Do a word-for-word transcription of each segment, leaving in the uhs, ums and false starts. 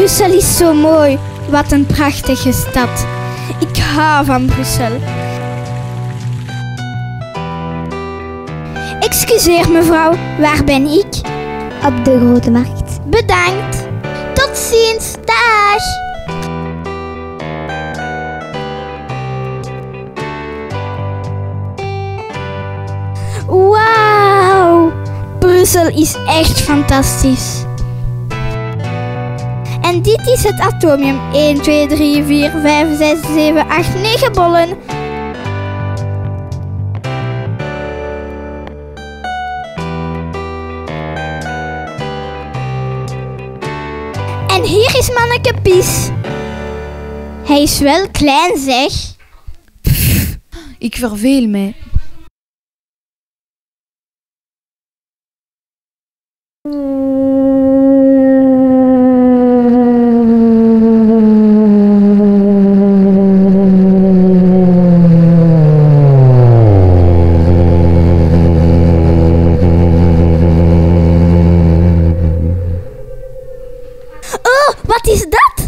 Brussel is zo mooi. Wat een prachtige stad. Ik hou van Brussel. Excuseer mevrouw, waar ben ik? Op de Grote Markt. Bedankt. Tot ziens. Dag. Wauw. Brussel is echt fantastisch. En dit is het atomium. één, twee, drie, vier, vijf, zes, zeven, acht, negen bollen. En hier is manneke Pies. Hij is wel klein, zeg. Pff, ik verveel mij. Wat is dat?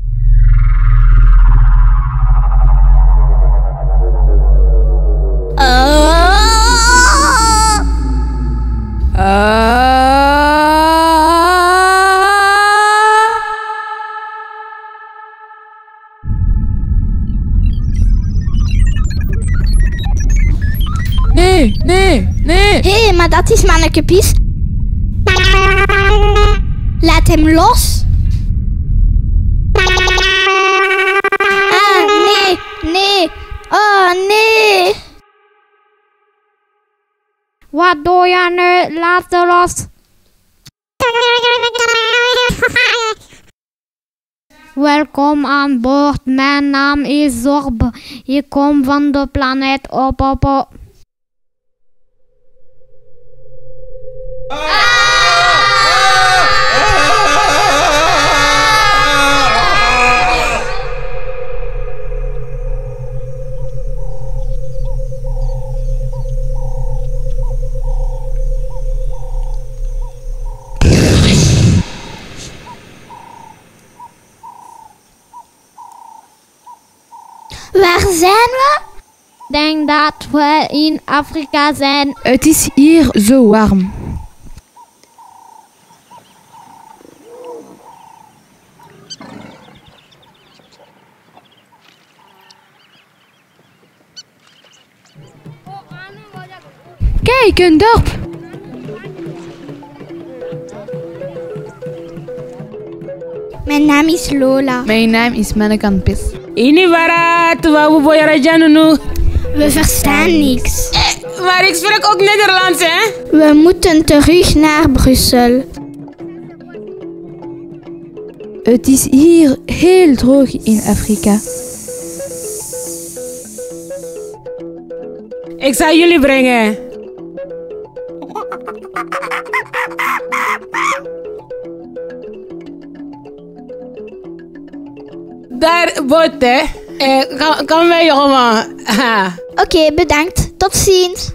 Uh. Uh. Nee, nee, nee. Hé, hey, maar dat is manneke Pies. Laat hem los. Ah, nee, nee. Oh, nee. Wat doe je nu? Laat ze los. Welkom aan boord. Mijn naam is Zorb. Ik kom van de planeet Opopo. Waar zijn we? Ik denk dat we in Afrika zijn. Het is hier zo warm. Kijk, een dorp. Mijn naam is Lola. Mijn naam is manneke Pies. Ini barat, wou boyara janunu. We verstaan niks. Eh, maar ik spreek ook Nederlands, hè? We moeten terug naar Brussel. Het is hier heel droog in Afrika. Ik zal jullie brengen. Daar, boot, hè? Eh, kan, kan mee, jongen. Oké, okay, bedankt. Tot ziens.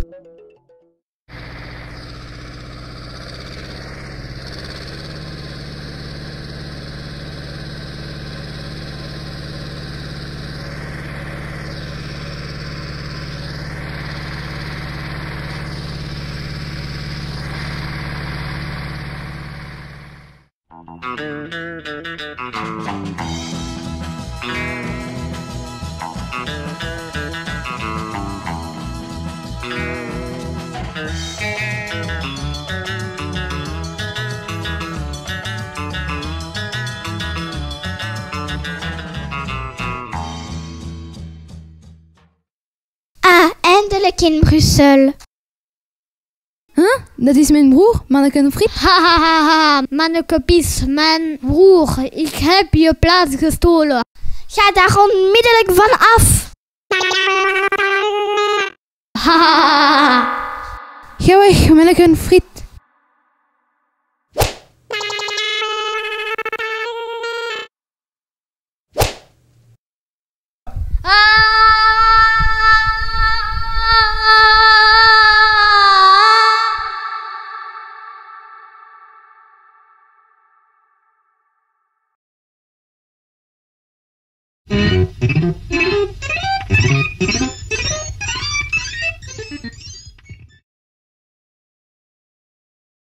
Ah, eindelijk in Brussel. Huh? Dat is mijn broer, manneke Friet. Hahaha, manneke Pies, mijn broer. Ik heb je plaats gestolen. Ga daar onmiddellijk van af. Hahaha. Ga weg, manneke Friet.